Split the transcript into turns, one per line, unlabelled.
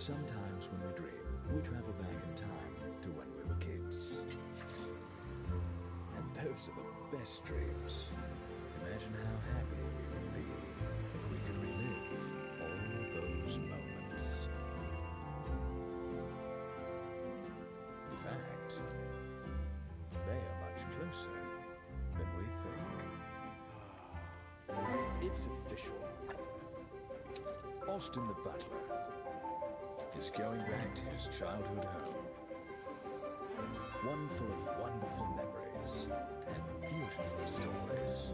Sometimes when we dream, we travel back in time to when we were kids. And those are the best dreams. Imagine how happy we would be if we could relive all those moments. In fact, they are much closer than we think. It's official. Austin the butler is going back to his childhood home. One full of wonderful memories and beautiful stories.